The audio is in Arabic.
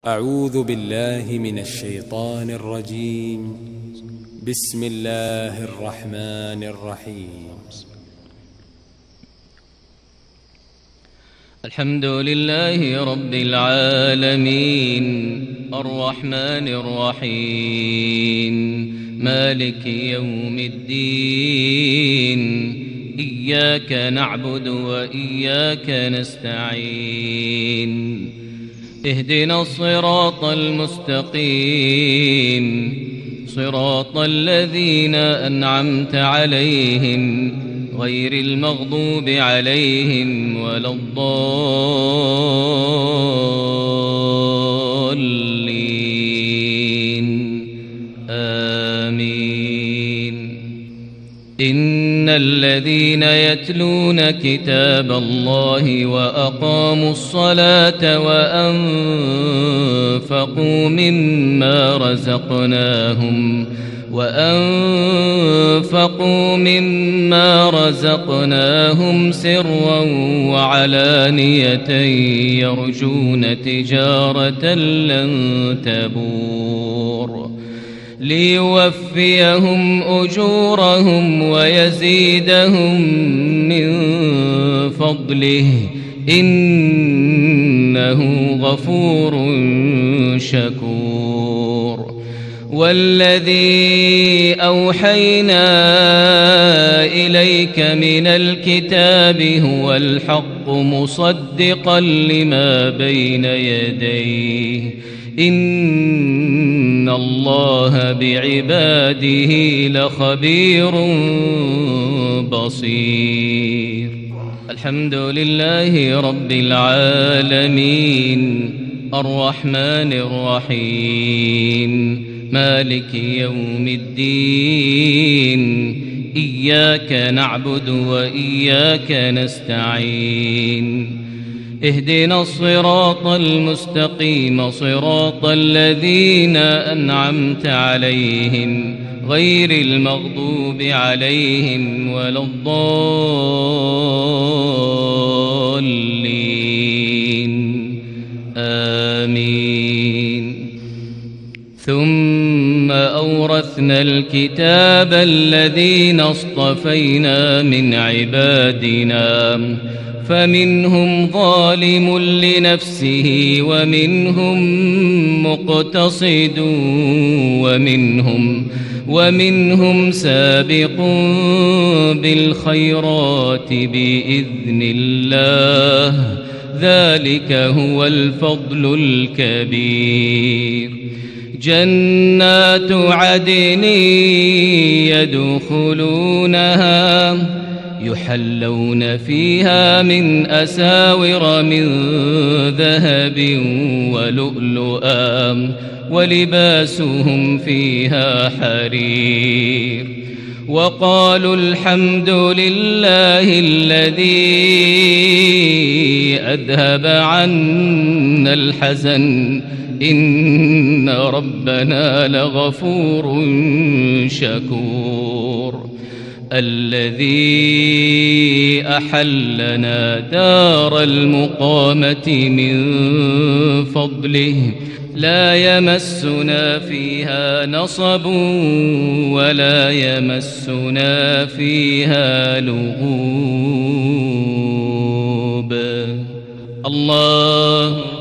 أعوذ بالله من الشيطان الرجيم. بسم الله الرحمن الرحيم. الحمد لله رب العالمين الرحمن الرحيم مالك يوم الدين إياك نعبد وإياك نستعين اهدنا الصراط المستقيم صراط الذين أنعمت عليهم غير المغضوب عليهم ولا الضالين آمين. إن الذين يتلون كتاب الله وأقاموا الصلاة وأنفقوا مما رزقناهم سرا وعلانية يرجون تجارة لن تبور ليوفيهم أجورهم ويزيدهم من فضله إنه غفور شكور. والذي أوحينا إليك من الكتاب هو الحق مصدقا لما بين يديه إن الله بعباده لخبير بصير. الحمد لله رب العالمين الرحمن الرحيم مالك يوم الدين إياك نعبد وإياك نستعين اهدنا الصراط المستقيم صراط الذين أنعمت عليهم غير المغضوب عليهم ولا الضالين آمين. ثم أورثنا الكتاب الذين اصطفينا من عبادنا فمنهم ظالم لنفسه ومنهم مقتصد ومنهم سابق بالخيرات بإذن الله ذلك هو الفضل الكبير. جنات عدن يدخلونها يحلون فيها من أساور من ذهب ولؤلؤا ولباسهم فيها حرير. وقالوا الحمد لله الذي أذهب عنا الحزن إن ربنا لغفور شكور. الذي أحلنا دار المقامة من فضله لا يمسنا فيها نصب ولا يمسنا فيها لغوب. الله